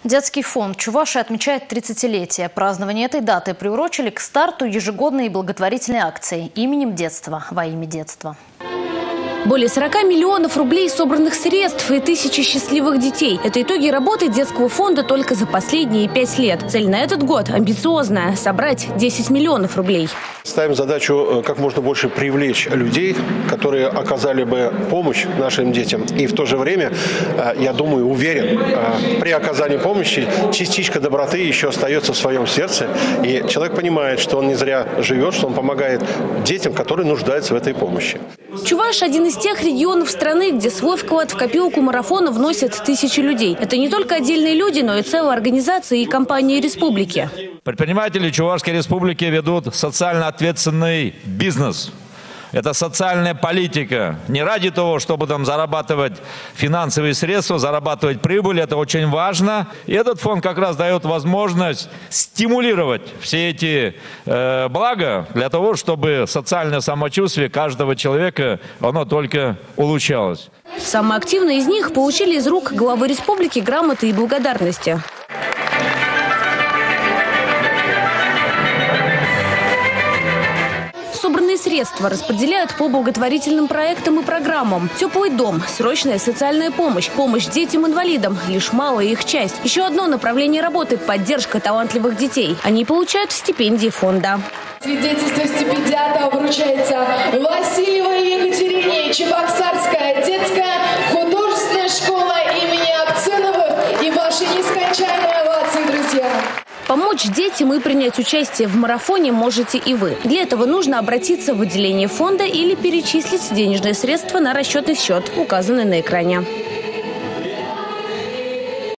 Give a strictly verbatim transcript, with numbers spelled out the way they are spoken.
Детский фонд Чувашии отмечает тридцатилетие. Празднование этой даты приурочили к старту ежегодной благотворительной акции «Именем детства» во имя детства. Более сорока миллионов рублей собранных средств и тысячи счастливых детей. Это итоги работы детского фонда только за последние пять лет. Цель на этот год амбициозная – собрать десять миллионов рублей. Ставим задачу как можно больше привлечь людей, которые оказали бы помощь нашим детям. И в то же время, я думаю, уверен, при оказании помощи частичка доброты еще остается в своем сердце. И человек понимает, что он не зря живет, что он помогает детям, которые нуждаются в этой помощи. Чуваш – один из тех регионов страны, где свой вклад в копилку марафона вносят тысячи людей. Это не только отдельные люди, но и целые организации и компании республики. Предприниматели Чувашской республики ведут социально ответственный бизнес. Это социальная политика. Не ради того, чтобы там зарабатывать финансовые средства, зарабатывать прибыль. Это очень важно. И этот фонд как раз дает возможность стимулировать все эти э, блага для того, чтобы социальное самочувствие каждого человека, оно только улучшалось. Самые активные из них получили из рук главы республики грамоты и благодарности. Собранные средства распределяют по благотворительным проектам и программам. Теплый дом, срочная социальная помощь, помощь детям-инвалидам – лишь малая их часть. Еще одно направление работы – поддержка талантливых детей. Они получают стипендии фонда. Свидетельство стипендиата вручается Васильевой Екатерине, Чебоксарская детская художественная школа имени Акценовых. И ваши нескончаемые овации, друзья! Помочь детям и принять участие в марафоне можете и вы. Для этого нужно обратиться в отделение фонда или перечислить денежные средства на расчетный счет, указанный на экране.